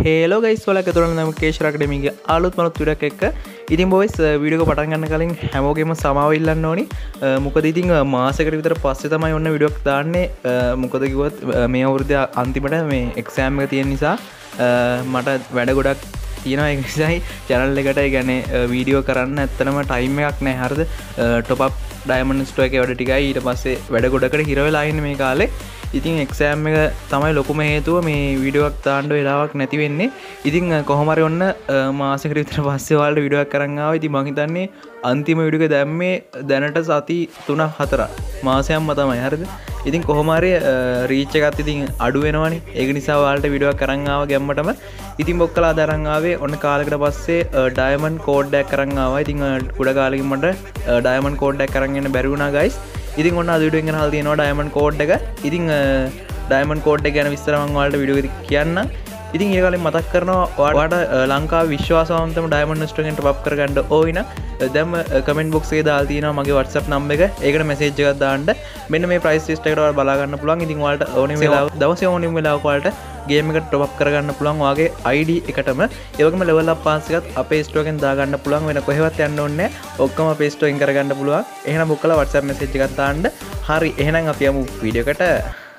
හේලෝ guys වලක තුරන නම් කේෂ් අකාඩමිගේ අලුත් මලුත් video එකක් එක්ක. ඉතින් බොයිස් වීඩියෝ එක පටන් ගන්න කලින් හැමෝගෙම සමාව ඉල්ලන්න ඕනි. මොකද ඉතින් මාසයකට විතර පස්සේ තමයි ඔන්න වීඩියෝ එකක් දාන්නේ. මොකද කිව්වොත් මේ අවුරුද්දේ අන්තිමට මේ එක්සෑම් එක තියෙන නිසා මට වැඩ ගොඩක් තියෙනවා. ඒ නිසායි channel එකට ඒ කියන්නේ වීඩියෝ කරන්න ඇත්තටම ටයිම් එකක් නැහැ. හරිද? top up diamond store එකේ වැඩ ටිකයි ඊට පස්සේ වැඩ ගොඩකට හිර වෙලා ඉන්නේ මේ කාලේ. ඉතින් එක්සෑම් එක තමයි ලොකුම හේතුව මේ වීඩියෝ එකක් දාන්න වෙලාවක් නැති වෙන්නේ. ඉතින් කොහොම හරි ඔන්න මාසෙකට විතර පස්සේ ඔයාලට වීඩියෝ එකක් කරන් ආවා. ඉතින් මං හිතන්නේ අන්තිම වීඩියෝ එක දැම්මේ දැනට සති 3-4 මාසයක්ම තමයි. හරිද? ඉතින් කොහොම හරි රීච් එකත් ඉතින් අඩු වෙනවනේ. ඒක නිසා ඔයාලට වීඩියෝ එකක් කරන් ආවා ගැම්මටම. ඉතින් බොක්කලා දරන් ආවේ ඔන්න කාලයකට පස්සේ ඩයමන්ඩ් කෝඩ් එකක් කරන් ආවා. ඉතින් කුඩ කාලෙකින් මට ඩයමන්ඩ් කෝඩ් එකක් කරන් එන්න බැරි වුණා ගයිස්. ඉතින් ඔන්න අද වීඩියෝ එකෙන් අහලා තියෙනවා ඩයමන්ඩ් කෝඩ් එක. ඉතින් ඩයමන්ඩ් කෝඩ් එක ගැන විස්තර මම ඔයාලට වීඩියෝ එකේ කියන්නම්. ඉතින් ඒ කාලේ මතක් කරනවා ඔයාලට ලංකාවේ විශ්වාසවන්තම ඩයමන්ඩ් ස්ටෝර් එකෙන් ටොප් අප් කරගන්න ඕන දැන් කමෙන්ට් බොක්ස් එකේ දාලා තියෙනවා මගේ WhatsApp නම්බර් එක. ඒකට මැසේජ් එකක් දාන්න. මෙන්න මේ ප්‍රයිස් ලිස්ට් එකට ඔයාලා බලා ගන්න පුළුවන්. ඉතින් ඔයාලට ඕනෙම වෙලාව දවසේ ඕනෙම වෙලාවක ඔයාලට ගේම් එකට ටොප් අප් කරගන්න පුළුවන් ඔයාගේ ID එකටම. ඒ වගේම level up pass එකත් අපේ ස්ටෝර් එකෙන් දා ගන්න පුළුවන්. වෙන කොහෙවත් යන්න ඕනේ නැහැ. ඔක්කොම අපේ ස්ටෝර් එකෙන් කරගන්න පුළුවන්. එහෙනම් බොක්කලා WhatsApp මැසේජ් එකක් දාන්න. හරි එහෙනම් අපි යමු වීඩියෝ එකට.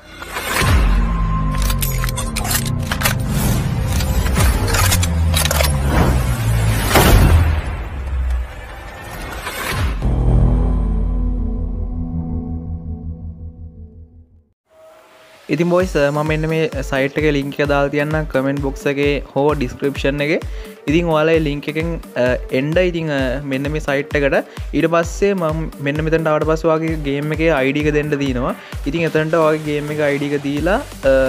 ඉතින් බොයිස් මම මෙන්න මේ සයිට් එකේ ලින්ක් එක දාලා තියන්නම් කමෙන්ට් බොක්ස් එකේ හෝ ඩිස්ක්‍රිප්ෂන් එකේ. ඉතින් ඔයාලා ලින්ක් එකෙන් එන්න ඉතින් මෙන්න මේ සයිට් එකට. ඊට පස්සේ මම මෙන්න මෙතනට ආවට පස්සේ ඔයාගේ ගේම් එකේ ID එක දෙන්න තියෙනවා. ඉතින් එතනට ඔයාගේ ගේම් එකේ ID එක දීලා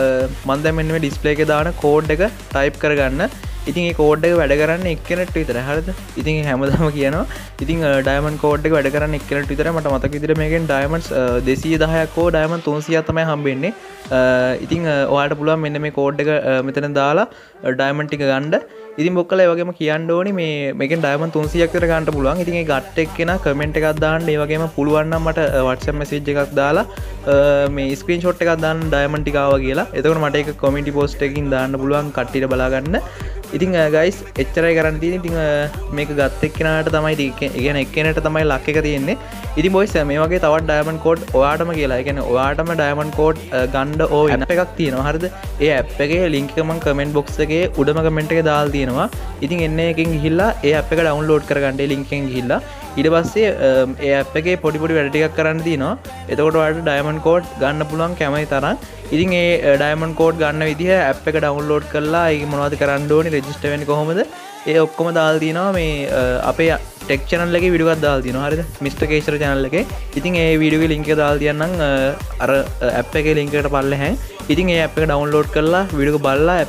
මම දැන් මෙන්න මේ ඩිස්ප්ලේ එකේ දාන කෝඩ් එක ටයිප් කරගන්න. ඉතින් ඒ කෝඩ් එක වැඩ කරන්නේ එක්කෙනෙක්ට විතරයි. හරිද? ඉතින් හැමදාම කියනවා ඉතින් ඩයමන්ඩ් කෝඩ් එක වැඩ කරන්නේ එක්කෙනෙක්ට විතරයි. මට මතක විදිහට මේකෙන් ඩයමන්ඩ්ස් 210ක් හෝ ඩයමන්ඩ් 300ක් තමයි හම්බෙන්නේ. ඉතින් ඔයාලට පුළුවන් මෙන්න මේ කෝඩ් එක මෙතන දාලා ඩයමන්ඩ් ටික ගන්න. ඉතින් බොක්කලා ඒ වගේම කියන්න ඕනි මේකෙන් ඩයමන්ඩ් 300ක් විතර ගන්න පුළුවන්. ඉතින් ඒ ගට් එක්කෙනා කමෙන්ට් එකක් දාන්න. ඒ වගේම පුළුවන් නම් මට WhatsApp message එකක් දාලා මේ ස්ක්‍රීන්ෂොට් එකක් දාන්න ඩයමන්ඩ් ටික ආවා කියලා. එතකොට මට ඒක community post එකකින් දාන්න පුළුවන් කට්ටියට බලා ගන්න. ඉතින් ගයිස් එච්චරයි කරන්න තියෙන්නේ. ඉතින් මේක ගත් එක්කෙනාට තමයි කියන්නේ එක්කෙනාට තමයි ලක් එක තියෙන්නේ. ඉතින් බොයිස් මේ වගේ තවත් ඩයමන්ඩ් කෝඩ් ඔයාටම කියලා. ඒ කියන්නේ ඔයාටම ඩයමන්ඩ් කෝඩ් ගන්න ඕන ඇප් එකක් තියෙනවා. හරිද? ඒ ඇප් එකේ ලින්ක් එක මම කමෙන්ට් බොක්ස් එකේ උඩම කමෙන්ට් එකේ දාලා තියෙනවා. ඉතින් එන්න එකෙන් ගිහිල්ලා ඒ ඇප් එක ඩවුන්ලෝඩ් කරගන්න. ඒ ලින්ක් එකෙන් ගිහිල්ලා ඊට පස්සේ ඒ ඇප් එකේ පොඩි වැඩ ටිකක් කරන්න තියෙනවා. එතකොට ඔයාලට ඩයමන්ඩ් කෝඩ් ගන්න පුළුවන් කැමති තරම්. ඉතින් ඒ ඩයමන්ඩ් කෝඩ් ගන්න විදිහ ඇප් එක ඩවුන්ලෝඩ් කරලා ඒක මොනවද කරන්න ඕනේ රෙජිස්ටර් වෙන්නේ කොහොමද ඒ ඔක්කොම දාලා තියෙනවා මේ අපේ ටෙක් channel එකේ වීඩියෝ එකක් දාලා තියෙනවා. හරිද? මිස්ටර් කේෂර් channel එකේ. ඉතින් ඒ වීඩියෝ එකේ link එක දාලා තියන්නම් අර ඇප් එකේ link එකට පල්ලෙහාන්. ඉතින් ඒ ඇප් එක ඩවුන්ලෝඩ් කරලා වීඩියෝ එක බලලා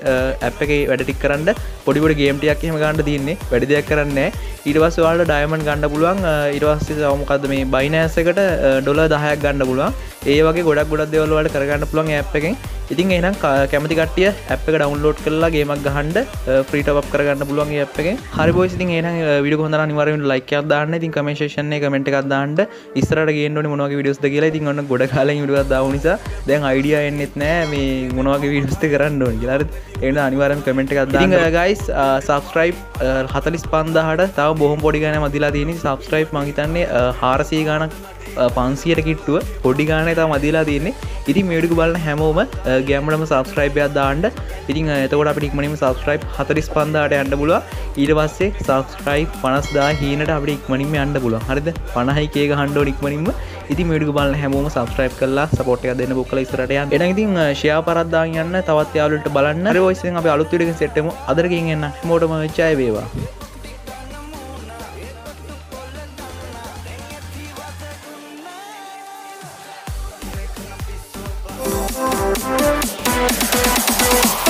ඇප් එකේ වැඩ ටික කරන්න පොඩි ගේම් ටිකක් එහෙම ගන්න තියෙන්නේ. වැඩි දෙයක් කරන්නේ නැහැ. ඊට පස්සේ ඔයාලට ඩයමන්ඩ් ගන්න පුළුවන්. ඊට පස්සේ තව මොකද්ද මේ Binance එකට $10ක් ගන්න පුළුවන්. ඒ වගේ ගොඩක් දේවල් වලට කරගන්න පුළුවන් ඇප් එකෙන්. ඉතින් එහෙනම් කැමති කට්ටිය ඇප් එක ඩවුන්ලෝඩ් කරලා ගේමක් ගහන්න ෆ්‍රී ටොප් අප් කරගන්න පුළුවන් මේ ඇප් එකෙන්. හරි බොයිස් ඉතින් එහෙනම් වීඩියෝ එක හොඳ නම් අනිවාර්යයෙන් ලයික් එකක් දාන්න. ඉතින් කමෙන්ට් සෙක්ෂන් එකේ කමෙන්ට් එකක් දාන්න. ඉස්සරහට ගේන්න ඕනේ මොන වගේ වීඩියෝස්ද කියලා. ඉතින් ඔන්න ගොඩ කාලෙන් වීඩියෝ එකක් දාපු නිසා දැන් අයිඩියා එන්නෙත් නැහැ මේ මොන වගේ වීඩියෝස්ද කරන්න ඕනේ කියලා. හරිද? එහෙනම් අනිවාර්යයෙන් කමෙන්ට් එකක් දාන්න. ඉතින් ගයිස් subscribe 45000ට තව බොහොම පොඩි ගානක් මදිලා තියෙන්නේ. subscribe මං හිතන්නේ 400 ගානක් 500ට කිට්ටුව පොඩි ගානේ තමයි මදිලා තියෙන්නේ. ඉතින් මේ වීඩියෝ බලන හැමෝම ගැම්මඩම subscribe එකක් දාන්න. ඉතින් එතකොට අපිට ඉක්මනින්ම subscribe 45000ට යන්න පුළුවන්. ඊට පස්සේ subscribe 50000 හීනට අපිට ඉක්මනින්ම යන්න පුළුවන්. හරිද? 50k ගහන්න ඕන ඉක්මනින්ම. ඉතින් මේ වීඩියෝ බලන හැමෝම subscribe කරලා support එකක් දෙන්න බොක්කලා ඉස්සරහට යන්න. එහෙනම් ඉතින් share පරක් දාන් යන්න තවත් යාළුවන්ට බලන්න. හරි boys ඉතින් අපි අලුත් වීඩියෝ එකකින් සෙට් වෙමු. අදට ගින් එන්න. හැමෝටම ජය වේවා. We'll be right back.